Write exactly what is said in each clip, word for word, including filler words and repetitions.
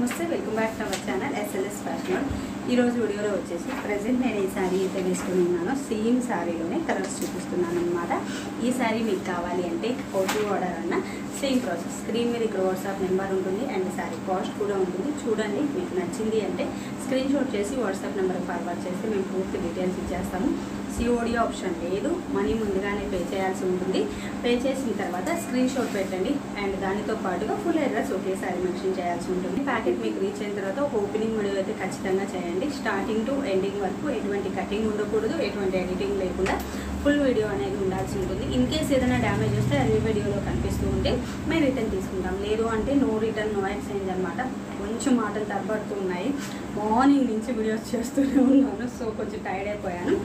నమస్తే welcome back to our channel SLS fashion. ఈరోజు వీడియోలో వచ్చేసి ప్రజెంట్ నేను ఈ శారీ అయితే వేసుకుని ఉన్నాను. సేమ్ శారీలోనే కలర్స్ చూపిస్తున్నాను అనమాట. ఈ శారీ మీకు కావాలి అంటే ఫోటో ఆర్డర్ అన్న సేమ్ ప్రాసెస్. స్క్రీన్ మీద ఇక్కడ వాట్సాప్ నెంబర్ ఉంటుంది అండ్ శారీ కాస్ట్ కూడా ఉంటుంది. చూడండి, మీకు నచ్చింది అంటే స్క్రీన్ షాట్ చేసి వాట్సాప్ నెంబర్ ఫార్వర్డ్ చేస్తే మేము పూర్తి డీటెయిల్స్ ఇచ్చేస్తాము. సిఓడి ఆప్షన్ లేదు, మనీ ముందుగానే పే చేయాల్సి ఉంటుంది. పే చేసిన తర్వాత స్క్రీన్ షాట్ పెట్టండి అండ్ దానితో పాటుగా ఫుల్ అడ్రస్ ఒకేసారి మెన్షన్ చేయాల్సి ఉంటుంది. ప్యాకెట్ మీకు రీచ్ అయిన తర్వాత ఒక ఓపెనింగ్ వీడియో అయితే ఖచ్చితంగా చేయండి. స్టార్టింగ్ టు ఎండింగ్ వరకు ఎటువంటి కటింగ్ ఉండకూడదు, ఎటువంటి ఎడిటింగ్ లేకుండా ఫుల్ వీడియో అనేది ఉండాల్సి ఉంటుంది. ఇన్ కేస్ ఏదైనా డ్యామేజ్ వస్తే అది వీడియోలో కనిపిస్తూ ఉంటే మేము రిటర్న్ తీసుకుంటాం. లేదు అంటే నో రిటర్న్ నో ఎక్స్చేంజ్ అనమాట. కొంచెం మాటలు తరబడుతూ ఉన్నాయి. మార్నింగ్ నుంచి వీడియోస్ చేస్తూనే ఉన్నాను, సో కొంచెం టైర్డ్ అయిపోయాను.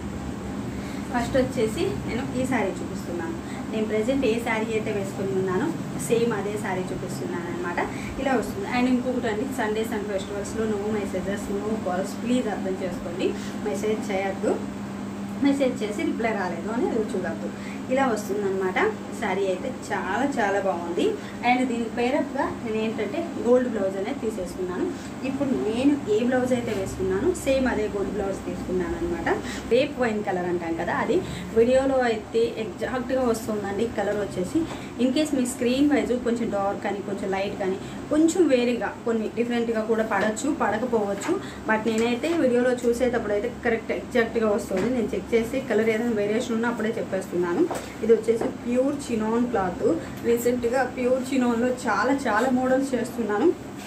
ఫస్ట్ వచ్చేసి నేను ఈ శారీ చూపిస్తున్నాను. నేను ప్రజెంట్ ఏ శారీ అయితే వేసుకుని ఉన్నానో సేమ్ అదే శారీ చూపిస్తున్నాను అనమాట. ఇలా వస్తుంది. అండ్ ఇంకొకటి అండి, సండేస్ అండ్ ఫెస్టివల్స్లో no messages no calls, please అర్థం చేసుకోండి. మెసేజ్ చేయొద్దు, మెసేజ్ చేసి రిప్లై రాలేదు అని అది చూడద్దు. ఇలా వస్తుందన్నమాట. శారీ అయితే చాలా చాలా బాగుంది. అండ్ దీనికి పేరప్గా నేను ఏంటంటే గోల్డ్ బ్లౌజ్ అనేది తీసేసుకున్నాను. ఇప్పుడు నేను ఏ బ్లౌజ్ అయితే వేసుకున్నాను సేమ్ అదే గోల్డ్ బ్లౌజ్ తీసుకున్నాను అనమాట. రేప్ వైన్ కలర్ అంటాం కదా, అది వీడియోలో అయితే ఎగ్జాక్ట్గా వస్తుందండి. కలర్ వచ్చేసి ఇన్ కేస్ మీ స్క్రీన్ వైజ్ కొంచెం డార్క్ కానీ కొంచెం లైట్ కానీ కొంచెం వేరేగా కొన్ని డిఫరెంట్గా కూడా పడవచ్చు, పడకపోవచ్చు. బట్ నేనైతే వీడియోలో చూసేటప్పుడు అయితే కరెక్ట్ ఎగ్జాక్ట్గా వస్తుంది. నేను చెక్ చేసి కలర్ ఏదైనా వేరియేషన్ ఉన్నా అప్పుడే చెప్పేస్తున్నాను. ఇది వచ్చేసి ప్యూర్ చినాన్ క్లాత్. రీసెంట్గా ప్యూర్ చినాన్లో చాలా చాలా మోడల్స్ చేస్తున్నాను.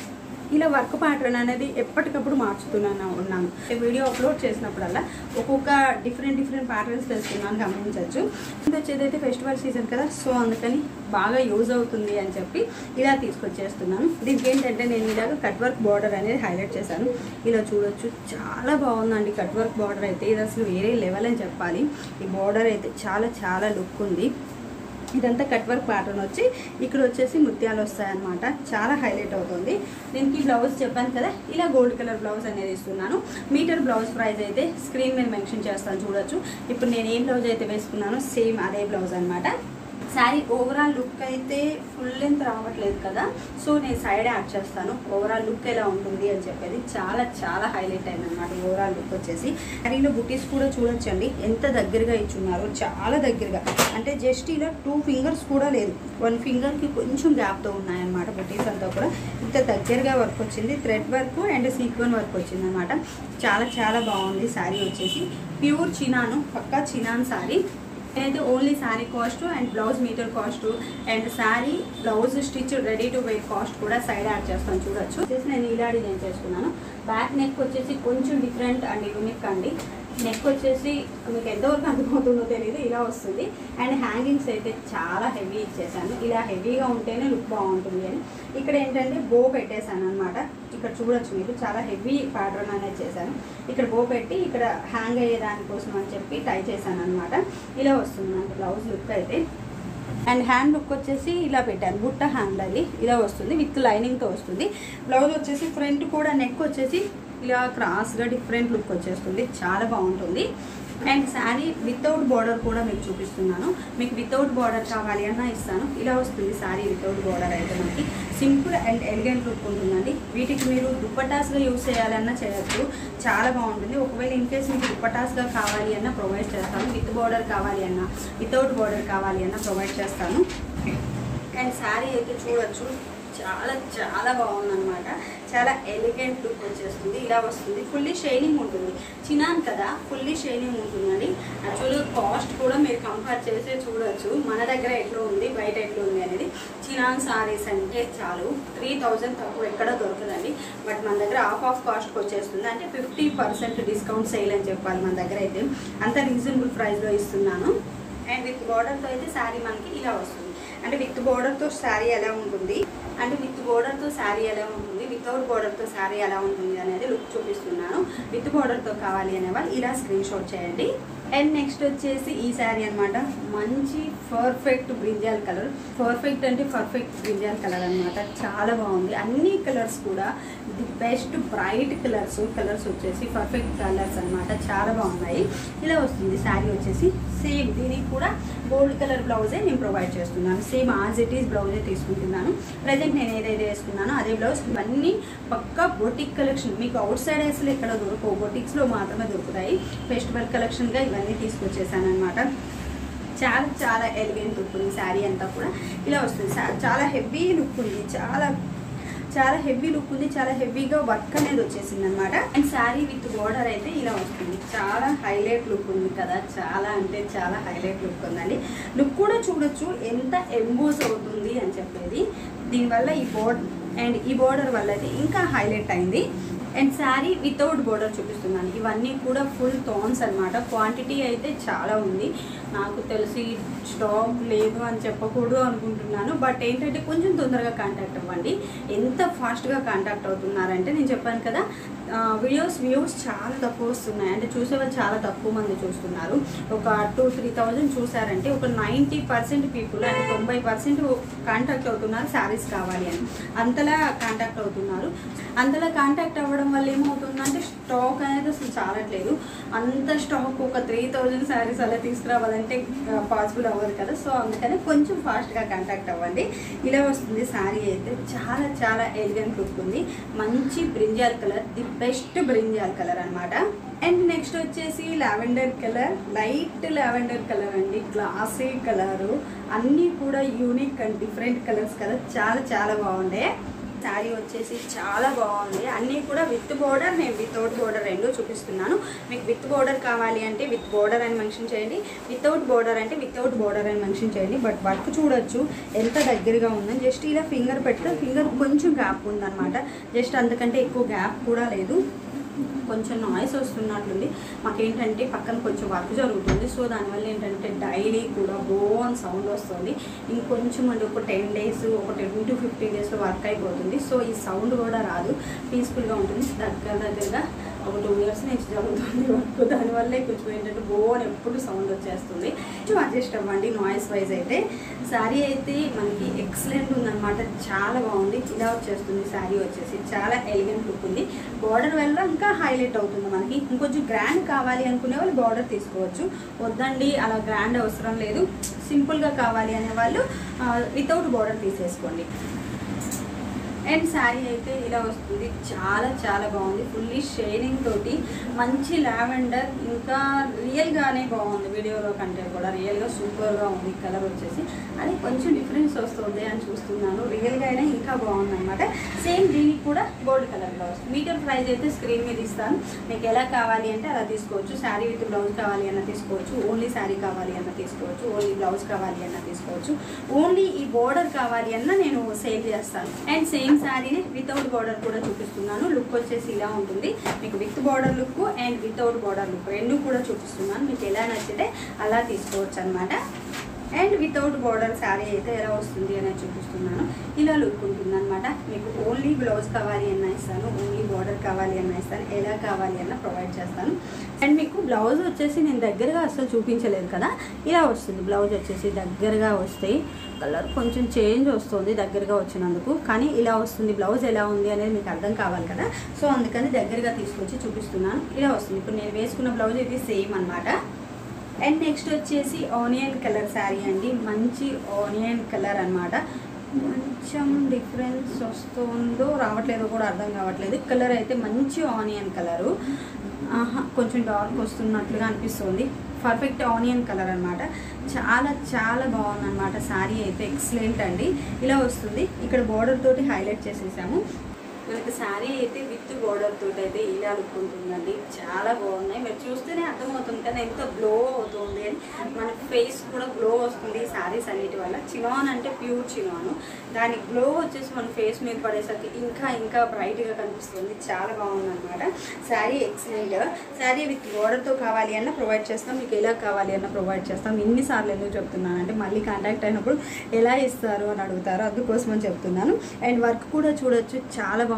ఇలా వర్క్ ప్యాటర్న్ అనేది ఎప్పటికప్పుడు మార్చుతున్నాను ఉన్నాను. వీడియో అప్లోడ్ చేసినప్పుడల్లా ఒక్కొక్క డిఫరెంట్ డిఫరెంట్ ప్యాటర్న్స్ తెలుస్తున్నాను, గమనించవచ్చు. ఇది వచ్చేదైతే ఫెస్టివల్ సీజన్ కదా, సో అందుకని బాగా యూజ్ అవుతుంది అని చెప్పి ఇలా తీసుకొచ్చేస్తున్నాను. దీనికి ఏంటంటే నేను ఇలాగ కట్ వర్క్ బార్డర్ అనేది హైలైట్ చేశాను. ఇలా చూడొచ్చు, చాలా బాగుందండి కట్ వర్క్ బార్డర్ అయితే. ఇది అసలు వేరే లెవెల్ అని చెప్పాలి. ఈ బార్డర్ అయితే చాలా చాలా లుక్ ఉంది. ఇదంతా కట్ వర్క్ ప్యాటర్న్ వచ్చి ఇక్కడ వచ్చేసి ముత్యాలు వస్తాయన్నమాట. చాలా హైలైట్ అవుతుంది. దీనికి బ్లౌజ్ చెప్పాను కదా, ఇలా గోల్డ్ కలర్ బ్లౌజ్ అనేది ఇస్తున్నాను. మీటర్ బ్లౌజ్ ప్రైస్ అయితే స్క్రీన్ మీద మెన్షన్ చేస్తాను, చూడొచ్చు. ఇప్పుడు నేను ఏం బ్లౌజ్ అయితే వేసుకున్నానో సేమ్ అదే బ్లౌజ్ అనమాట. శారీ ఓవరాల్ లుక్ అయితే ఫుల్ లెంత్ రావట్లేదు కదా, సో నేను సైడ్ యాడ్ చేస్తాను ఓవరాల్ లుక్ ఎలా ఉంటుంది అని చెప్పేది. చాలా చాలా హైలైట్ అయింది అనమాట ఓవరాల్ లుక్ వచ్చేసి. శారీలో బుటీస్ కూడా చూడొచ్చండి ఎంత దగ్గరగా ఇచ్చున్నారు, చాలా దగ్గరగా. అంటే జస్ట్ ఇలా టూ ఫింగర్స్ కూడా లేదు, వన్ ఫింగర్కి కొంచెం గ్యాప్తో ఉన్నాయన్నమాట బుటీస్ అంతా కూడా. ఇంత దగ్గరగా వర్క్ వచ్చింది. Thread work and sequin work వచ్చింది అనమాట. చాలా చాలా బాగుంది శారీ వచ్చేసి. ప్యూర్ చినాను, పక్కా చినాన్ శారీ. అయితే only sari cost and blouse meter cost and sari blouse stitch ready to wear cost కూడా సైడ్ యాడ్ చేస్తాను, చూడొచ్చు. వచ్చేసి నేను ఇలా డిజైన్ చేసుకున్నాను. బ్యాక్ నెక్ వచ్చేసి కొంచెం డిఫరెంట్ అండ్ యూనిక్ అండి. నెక్ వచ్చేసి మీకు ఎంతవరకు అర్థమవుతుందో తెలియదు, ఇలా వస్తుంది. అండ్ హ్యాంగింగ్స్ అయితే చాలా హెవీ ఇచ్చేసాను. ఇలా హెవీగా ఉంటేనే లుక్ బాగుంటుంది అని ఇక్కడ ఏంటంటే బో పెట్టేశాను అనమాట. ఇక్కడ చూడొచ్చు మీరు, చాలా హెవీ ప్యాటర్న్ అనేది చేశాను. ఇక్కడ బో పెట్టి ఇక్కడ హ్యాంగ్ అయ్యే దానికోసం అని చెప్పి టై చేశాను అనమాట. ఇలా వస్తుంది అంటే బ్లౌజ్ లుక్ అయితే. అండ్ హ్యాండ్ లుక్ వచ్చేసి ఇలా పెట్టాను, బుట్ట హ్యాండ్ అది ఇలా వస్తుంది, విత్ లైనింగ్తో వస్తుంది. బ్లౌజ్ వచ్చేసి ఫ్రంట్ కూడా నెక్ వచ్చేసి ఇలా క్రాస్గా డిఫరెంట్ లుక్ వచ్చేస్తుంది, చాలా బాగుంటుంది. అండ్ శారీ వితౌట్ బార్డర్ కూడా మీకు చూపిస్తున్నాను. మీకు వితౌట్ బార్డర్ కావాలి అన్నా ఇస్తాను. ఇలా వస్తుంది శారీ వితౌట్ బార్డర్ అయితే. మనకి సింపుల్ అండ్ ఎలిగెంట్ లుక్ ఉంటుందండి. వీటికి మీరు దుప్పటాస్గా యూజ్ చేయాలన్నా చేయొచ్చు, చాలా బాగుంటుంది. ఒకవేళ ఇన్ కేస్ మీకు దుప్పటాస్గా కావాలి అన్నా ప్రొవైడ్ చేస్తాను. విత్ బార్డర్ కావాలి అన్నా వితౌట్ బార్డర్ కావాలి అన్నా ప్రొవైడ్ చేస్తాను. అండ్ శారీ అయితే చూడొచ్చు, చాలా చాలా బాగుందన్నమాట. చాలా ఎలిగెంట్ లుక్ వచ్చేస్తుంది. ఇలా వస్తుంది, ఫుల్లీ షైనింగ్ ఉంటుంది. చినాన్ కదా, ఫుల్లీ షైనింగ్ ఉంటుందండి. యాక్చువల్గా కాస్ట్ కూడా మీరు కంపేర్ చేసి చూడొచ్చు మన దగ్గర ఎట్లా ఉంది, బయట ఎట్లా ఉంది అనేది. చినాన్ సారీస్ అంటే చాలు, త్రీ థౌజండ్ తక్కువ ఎక్కడ దొరకదండి. బట్ మన దగ్గర హాఫ్ ఆఫ్ కాస్ట్కి వచ్చేస్తుంది. అంటే ఫిఫ్టీ పర్సెంట్ డిస్కౌంట్ సేల్ అని చెప్పాలి. మన దగ్గర అయితే అంత రీజనబుల్ ప్రైస్లో ఇస్తున్నాను. అండ్ విత్ బార్డర్తో అయితే శారీ మనకి ఇలా వస్తుంది. అంటే విత్ బోర్డర్తో శారీ ఎలా ఉంటుంది, అంటే విత్ బోర్డర్తో శారీ ఎలా ఉంటుంది, వితౌట్ బోర్డర్తో శారీ ఎలా ఉంటుంది అనేది లుక్ చూపిస్తున్నాను. విత్ బోర్డర్తో కావాలి అనే వాళ్ళు ఇలా స్క్రీన్ షాట్ చేయండి. అండ్ నెక్స్ట్ వచ్చేసి ఈ శారీ అనమాట, మంచి పర్ఫెక్ట్ బ్రింజాల్ కలర్. పర్ఫెక్ట్ అంటే పర్ఫెక్ట్ బ్రింజాల్ కలర్ అనమాట, చాలా బాగుంది. అన్ని కలర్స్ కూడా the best bright colours colours వచ్చేసి పర్ఫెక్ట్ కలర్స్ అనమాట, చాలా బాగున్నాయి. ఇలా వస్తుంది శారీ వచ్చేసి. సేమ్ దీనికి కూడా గోల్డ్ కలర్ బ్లౌజే నేను ప్రొవైడ్ చేస్తున్నాను. సేమ్ యాజ్ ఇట్ ఈస్ బ్లౌజే తీసుకుంటున్నాను. ప్రజెంట్ నేను ఏదైతే వేసుకున్నానో అదే బ్లౌజ్. ఇవన్నీ పక్కా బొటిక్ కలెక్షన్, మీకు అవుట్ సైడ్ అసలు ఎక్కడ దొరకవు, బొటిక్స్లో మాత్రమే దొరుకుతాయి. ఫెస్టివల్ కలెక్షన్గా ఇవన్నీ తీసుకొచ్చేసాను అనమాట. చాలా చాలా ఎలిగెంట్ లుక్ ఉంది శారీ అంతా కూడా. ఇలా వస్తుంది, చాలా హెవీ లుక్ ఉంది, చాలా చాలా హెవీ లుక్ ఉంది, చాలా హెవీగా వర్క్ అనేది వచ్చేసింది అనమాట. అండ్ శారీ విత్ బోర్డర్ అయితే ఇలా వస్తుంది, చాలా హైలైట్ లుక్ ఉంది కదా, చాలా అంటే చాలా హైలైట్ లుక్ ఉందండి. లుక్ కూడా చూడొచ్చు ఎంత ఎంబోస్ అవుతుంది అని చెప్పేది. దీనివల్ల ఈ బోర్డర్ అండ్ ఈ బోర్డర్ వల్ల అయితే ఇంకా హైలైట్ అయింది. అండ్ శారీ వితౌట్ బోర్డర్ చూపిస్తున్నాను. ఇవన్నీ కూడా ఫుల్ థాన్స్ అనమాట. క్వాంటిటీ అయితే చాలా ఉంది, నాకు తెలిసి స్టాక్ లేదు అని చెప్పకూడదు అనుకుంటున్నాను. బట్ ఏంటంటే కొంచెం తొందరగా కాంటాక్ట్ అవ్వండి. ఎంత ఫాస్ట్గా కాంటాక్ట్ అవుతున్నారంటే నేను చెప్పాను కదా, వీడియోస్ వ్యూస్ చాలా తక్కువ వస్తున్నాయి, అంటే చూసేవాళ్ళు చాలా తక్కువ మంది చూస్తున్నారు. ఒక టూ త్రీ థౌజండ్ చూసారంటే ఒక నైంటీ పర్సెంట్ పీపుల్ అంటే తొంభై పర్సెంట్ కాంటాక్ట్ అవుతున్నారు శారీస్ కావాలి అని. అంతలా కాంటాక్ట్ అవుతున్నారు. అంతలా కాంటాక్ట్ అవ్వడం వల్ల ఏమవుతుందంటే స్టాక్ అనేది అసలు చాలట్లేదు. అంత స్టాక్ ఒక త్రీ థౌజండ్ శారీస్ అలా తీసుకురావాలంటే పాసిబుల్ అవ్వదు కదా. సో అందుకని కొంచెం ఫాస్ట్గా కాంటాక్ట్ అవ్వండి. ఇలా వస్తుంది శారీ అయితే, చాలా చాలా ఎలిగెంట్ లుక్ ఉంది. మంచి brinjal colour, the best brinjal colour అనమాట. అండ్ నెక్స్ట్ వచ్చేసి lavender colour, light lavender colour అండి, క్లాసీ కలరు. అన్నీ కూడా యూనిక్ అండ్ డిఫరెంట్ కలర్స్ కదా, చాలా చాలా బాగుండే. శారీ వచ్చేసి చాలా బాగుంది. అన్నీ కూడా విత్ బోర్డర్, నేను వితౌట్ బోర్డర్ రెండు చూపిస్తున్నాను. మీకు విత్ బోర్డర్ కావాలి అంటే విత్ బోర్డర్ అని మెన్షన్ చేయండి, వితౌట్ బోర్డర్ అంటే వితౌట్ బోర్డర్ అని మెన్షన్ చేయండి. బట్ వర్క్ చూడొచ్చు ఎంత దగ్గరగా ఉందని. జస్ట్ ఇలా ఫింగర్ పెడితే ఫింగర్ కొంచెం గ్యాప్ ఉందన్నమాట, జస్ట్ అంతకంటే ఎక్కువ గ్యాప్ కూడా లేదు. కొంచెం నాయిస్ వస్తున్నట్లుంది, మాకేంటంటే పక్కన కొంచెం వర్క్ జరుగుతుంది. సో దానివల్ల ఏంటంటే డైలీ కూడా బోన్ సౌండ్ వస్తుంది. ఇంకొంచెం అంటే ఒక టెన్ డేస్ ఒక టెన్ టు ఫిఫ్టీన్ డేస్లో వర్క్ అయిపోతుంది. సో ఈ సౌండ్ కూడా రాదు, పీస్ఫుల్గా ఉంటుంది. దగ్గర దగ్గరగా ఒక టూ ఇయర్స్ నుంచి జరుగుతుంది వర్క్, దానివల్లే కొంచెం ఏంటంటే బోన్ ఎప్పుడు సౌండ్ వచ్చేస్తుంది. కొంచెం అడ్జస్ట్ అవ్వండి నాయిస్ వైజ్ అయితే. శారీ అయితే మనకి ఎక్సలెంట్ ఉందన్నమాట, చాలా బాగుంది. ఇలా వచ్చేస్తుంది శారీ వచ్చేసి, చాలా ఎలిగెంట్ లుక్ ఉంది. బార్డర్ వల్ల ఇంకా హైలైట్ అవుతుంది మనకి. ఇంకొంచెం గ్రాండ్ కావాలి అనుకునే వాళ్ళు బార్డర్ తీసుకోవచ్చు. వద్దండి అలా గ్రాండ్ అవసరం లేదు, సింపుల్గా కావాలి అనే వాళ్ళు వితౌట్ బార్డర్ తీసేసుకోండి. అండ్ శారీ అయితే ఇలా వస్తుంది, చాలా చాలా బాగుంది. ఫుల్లీ షైనింగ్ తోటి మంచి లావెండర్, ఇంకా రియల్గానే బాగుంది. వీడియోలో కంటే కూడా రియల్గా సూపర్గా ఉంది. కలర్ వచ్చేసి అది కొంచెం డిఫరెన్స్ వస్తుంది అని చూస్తున్నాను, రియల్గా అయినా ఇంకా బాగుంది అనమాట. సేమ్ దీనికి కూడా గోల్డ్ కలర్లో వస్తుంది. మీటర్ ప్రైస్ అయితే స్క్రీన్ మీద ఇస్తాను, మీకు ఎలా కావాలి అంటే అలా తీసుకోవచ్చు. శారీ విత్ బ్లౌజ్ కావాలి అన్న తీసుకోవచ్చు, ఓన్లీ శారీ కావాలి అన్న తీసుకోవచ్చు, ఓన్లీ బ్లౌజ్ కావాలి అన్న తీసుకోవచ్చు, ఓన్లీ ఈ బోర్డర్ కావాలి అన్న నేను సేల్ చేస్తాను. అండ్ సేమ్ శారీని వితౌట్ బార్డర్ కూడా చూపిస్తున్నాను. లుక్ వచ్చేసి ఇలా ఉంటుంది. మీకు with border look and without border look రెండు కూడా చూపిస్తున్నాను. మీకు ఎలా నచ్చితే అలా తీసుకోవచ్చు అనమాట. అండ్ వితౌట్ బార్డర్ శారీ అయితే ఎలా వస్తుంది అనేది చూపిస్తున్నాను. ఇలా లుక్ ఉంటుంది అనమాట. మీకు ఓన్లీ బ్లౌజ్ కావాలి అన్న ఇస్తాను, ఓన్లీ బార్డర్ కావాలి అన్న ఇస్తాను, ఎలా కావాలి అన్న ప్రొవైడ్ చేస్తాను. అండ్ మీకు బ్లౌజ్ వచ్చేసి నేను దగ్గరగా అసలు చూపించలేదు కదా, ఇలా వస్తుంది. బ్లౌజ్ వచ్చేసి దగ్గరగా వస్తాయి, కలర్ కొంచెం చేంజ్ వస్తుంది దగ్గరగా వచ్చినందుకు, కానీ ఇలా వస్తుంది. బ్లౌజ్ ఎలా ఉంది అనేది మీకు అర్థం కావాలి కదా, సో అందుకని దగ్గరగా తీసుకొచ్చి చూపిస్తున్నాను. ఇలా వస్తుంది. ఇప్పుడు నేను వేసుకున్న బ్లౌజ్ ఇది సేమ్ అనమాట. అండ్ నెక్స్ట్ వచ్చేసి ఆనియన్ కలర్ శారీ అండి, మంచి ఆనియన్ కలర్ అనమాట. కొంచెం డిఫరెన్స్ వస్తుందో రావట్లేదో కూడా అర్థం కావట్లేదు. కలర్ అయితే మంచి ఆనియన్ కలరు, కొంచెం డార్క్ వస్తున్నట్లుగా అనిపిస్తుంది. పర్ఫెక్ట్ ఆనియన్ కలర్ అనమాట. చాలా చాలా బాగుంది అనమాట. శారీ అయితే ఎక్సలెంట్ అండి. ఇలా వస్తుంది. ఇక్కడ బార్డర్ తోటి హైలైట్ చేసేసాము. మనకి శారీ అయితే విత్ బోర్డర్ తోటి అయితే ఇలా లుక్ ఉంటుందండి, చాలా బాగున్నాయి. మీరు చూస్తేనే అర్థమవుతుంది కదా ఎంత గ్లో అవుతుంది అని. మన ఫేస్ కూడా గ్లో వస్తుంది ఈ శారీస్ అన్నిటి వల్ల. చినాన్ అంటే ప్యూర్ చినాను, దాని గ్లో వచ్చేసి మన ఫేస్ మీద పడేసరికి ఇంకా ఇంకా బ్రైట్గా కనిపిస్తుంది. చాలా బాగుంది అనమాట. శారీ ఎక్సలెంట్. శారీ విత్ బోర్డర్తో కావాలి అన్న ప్రొవైడ్ చేస్తాం, మీకు ఎలా కావాలి అన్న ప్రొవైడ్ చేస్తాం. ఇన్నిసార్లు ఎందుకు చెప్తున్నాను అంటే మళ్ళీ కాంటాక్ట్ అయినప్పుడు ఎలా ఇస్తారు అని అడుగుతారు, అందుకోసం అని చెప్తున్నాను. అండ్ వర్క్ కూడా చూడొచ్చు, చాలా బాగుంది.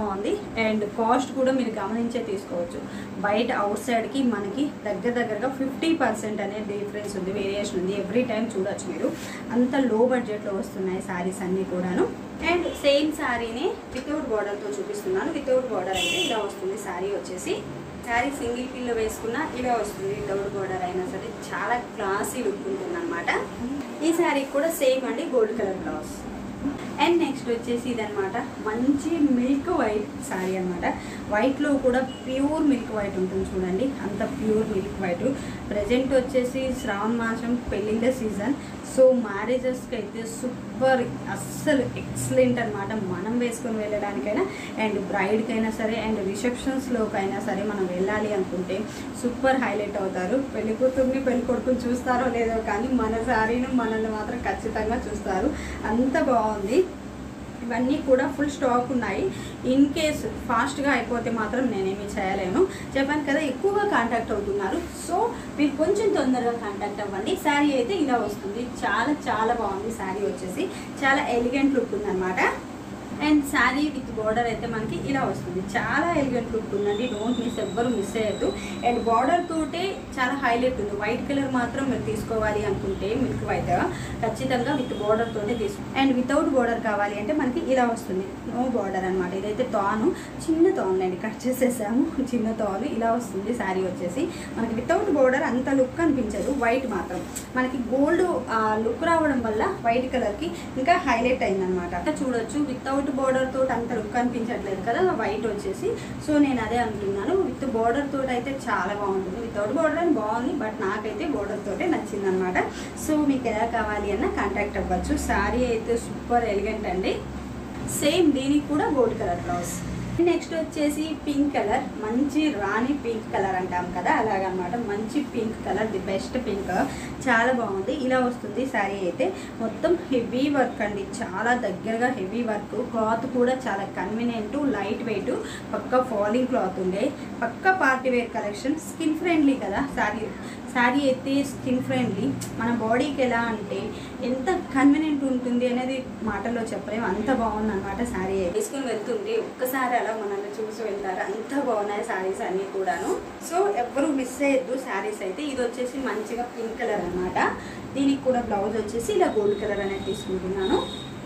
బాగుంది అండ్ కాస్ట్ కూడా మీరు గమనించే తీసుకోవచ్చు. బయట అవుట్ సైడ్కి మనకి దగ్గర దగ్గరగా ఫిఫ్టీ పర్సెంట్ అనేది డిఫరెన్స్ ఉంది, వేరియేషన్ ఉంది. ఎవ్రీ టైం చూడొచ్చు మీరు, అంత లో బడ్జెట్లో వస్తున్నాయి శారీస్ అన్నీ కూడాను. అండ్ సేమ్ శారీని వితౌట్ బార్డర్తో చూపిస్తున్నాను. వితౌట్ బార్డర్ అయితే ఇలా వస్తుంది శారీ వచ్చేసి. శారీ సింగిల్ పిల్లో వేసుకున్నా ఇలా వస్తుంది. వితౌట్ బార్డర్ అయినా సరే చాలా క్లాసీ లుక్ ఉంటుంది అనమాట. ఈ శారీ కూడా సేమ్ అండి, gold colour blouse. And next వచ్చేసి ఇదనమాట, మంచి మిల్క్ వైట్ శారీ అనమాట. వైట్లో కూడా ప్యూర్ మిల్క్ వైట్ ఉంటుంది చూడండి, అంత ప్యూర్ మిల్క్ వైట్. ప్రజెంట్ వచ్చేసి శ్రావణ మాసం పెళ్ళిళ్ళ సీజన్, సో మ్యారేజెస్కి అయితే సూపర్ అస్సలు ఎక్సలెంట్ అనమాట. మనం వేసుకొని వెళ్ళడానికైనా అండ్ బ్రైడ్కైనా సరే అండ్ రిసెప్షన్స్లోకైనా సరే మనం వెళ్ళాలి అనుకుంటే సూపర్ హైలైట్ అవుతారు. పెళ్లి కూతుర్ని పెళ్లి కొడుకుని చూస్తారో లేదో కానీ మన శారీని మనల్ని మాత్రం ఖచ్చితంగా చూస్తారు, అంత బాగుంది. ఇవన్నీ కూడా ఫుల్ స్టాక్ ఉన్నాయి. ఇన్ కేస్ ఫాస్ట్గా అయిపోతే మాత్రం నేనేమి చేయలేను. చెప్పాను కదా ఎక్కువగా కాంటాక్ట్ అవుతున్నారు, సో మీరు కొంచెం తొందరగా కాంటాక్ట్ అవ్వండి. శారీ అయితే ఇలా వస్తుంది, చాలా చాలా బాగుంది. శారీ వచ్చేసి చాలా ఎలిగెంట్ లుక్ ఉందన్నమాట. అండ్ శారీ విత్ బార్డర్ అయితే మనకి ఇలా వస్తుంది, చాలా ఎలిగెంట్ లుక్ ఉందండి. డోంట్ మిస్, ఎవ్వరు మిస్ అయ్యద్దు. అండ్ బార్డర్ తోటే చాలా హైలైట్ ఉంది. వైట్ కలర్ మాత్రం మీరు తీసుకోవాలి అనుకుంటే మిల్క్ వైట్ ఖచ్చితంగా విత్ బార్డర్ తోటే తీసుకో. అండ్ వితౌట్ బార్డర్ కావాలి అంటే మనకి ఇలా వస్తుంది, నో బార్డర్ అనమాట. ఇదైతే తాను చిన్న తాను అండి, కట్ చేసేసాము, చిన్న తాను ఇలా వస్తుంది. శారీ వచ్చేసి మనకి వితౌట్ బార్డర్ అంత లుక్ అనిపించదు, వైట్ మాత్రం మనకి గోల్డ్ లుక్ రావడం వల్ల వైట్ కలర్కి ఇంకా హైలైట్ అయిందనమాట. చూడొచ్చు వితౌట్ బార్డర్ తోటి అంత లుక్ అనిపించట్లేదు కదా వైట్ వచ్చేసి, సో నేను అదే అనుకున్నాను. విత్ బార్డర్ తోటి అయితే చాలా బాగుంటుంది. వితౌట్ బార్డర్ అని బాగుంది, బట్ నాకైతే బార్డర్ తోటే నచ్చింది అనమాట. సో మీకు ఎలా కావాలి అన్న కాంటాక్ట్ అవ్వచ్చు. శారీ అయితే సూపర్ ఎలిగెంట్ అండి. సేమ్ దీనికి కూడా గోల్డ్ కలర్ బ్లౌజ్. నెక్స్ట్ వచ్చేసి పింక్ కలర్, మంచి రాణి పింక్ కలర్ అంటాం కదా అలాగనమాట. మంచి pink colour, the best pink, చాలా బాగుంది. ఇలా వస్తుంది శారీ అయితే. మొత్తం హెవీ వర్క్ అండి, చాలా దగ్గరగా హెవీ వర్క్. క్లాత్ కూడా చాలా కన్వీనియంట్, లైట్ వెయిట్, పక్కా ఫాలింగ్ క్లాత్ ఉండే, పక్కా party wear collection. Skin friendly కదా శారీ. శారీ అయితే స్కిన్ ఫ్రెండ్లీ, మన బాడీకి ఎలా అంటే ఎంత కన్వీనియంట్ ఉంటుంది అనేది మాటల్లో చెప్పలేము, అంత బాగుంది అనమాట. శారీ వేసుకొని వెళ్తుంటే ఒక్కసారి అలా మనల్ని చూసి వెళ్తారు, అంత బాగున్నాయి శారీస్ అన్నీ కూడాను. సో ఎవ్వరు మిస్ అయ్యద్దు శారీస్ అయితే. ఇది వచ్చేసి మంచిగా పింక్ కలర్ అనమాట. దీనికి కూడా బ్లౌజ్ వచ్చేసి ఇలా గోల్డ్ కలర్ అనేది తీసుకుంటున్నాను.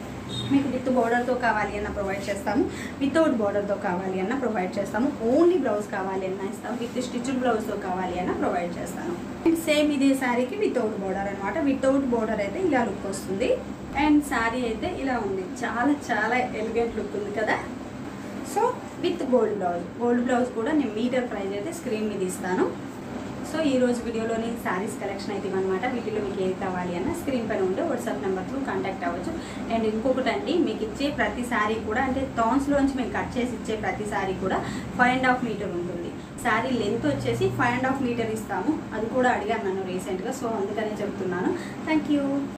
మీకు విత్ బార్డర్తో కావాలి అన్న ప్రొవైడ్ చేస్తాము, వితౌట్ బార్డర్తో కావాలి అన్న ప్రొవైడ్ చేస్తాము. ఓన్లీ బ్లౌజ్ కావాలి అన్న ఇస్తాము, విత్ స్టిచ్డ్ బ్లౌజ్తో కావాలి అన్న ప్రొవైడ్ చేస్తాను. అండ్ సేమ్ ఇదే శారీకి వితౌట్ బార్డర్ అనమాట. వితౌట్ బార్డర్ అయితే ఇలా లుక్ వస్తుంది. అండ్ శారీ అయితే ఇలా ఉంది, చాలా చాలా ఎలిగెంట్ లుక్ ఉంది కదా. So with gold blouse. Gold blouse కూడా నేను మీటర్ ప్రైస్ అయితే స్క్రీన్ మీద ఇస్తాను. సో ఈ రోజు వీడియోలోని శారీస్ కలెక్షన్ అయితే ఇవన్నమాట. వీటిలో మీకు ఏది కావాలి అన్న స్క్రీన్ పైన ఉంటే వాట్సాప్ నెంబర్తో కాంటాక్ట్ అవ్వచ్చు. అండ్ ఇంకొకటి అండి, మీకు ఇచ్చే ప్రతి శారీ కూడా అంటే థాన్స్లోంచి మేము కట్ చేసి ఇచ్చే ప్రతి శారీ కూడా ఫైవ్ అండ్ హాఫ్ మీటర్ ఉంటుంది. శారీ లెంత్ వచ్చేసి ఫైవ్ అండ్ హాఫ్ మీటర్ ఇస్తాము, అది కూడా అడిగాను నన్ను రీసెంట్గా, సో అందుకనే చెప్తున్నాను. Thank you.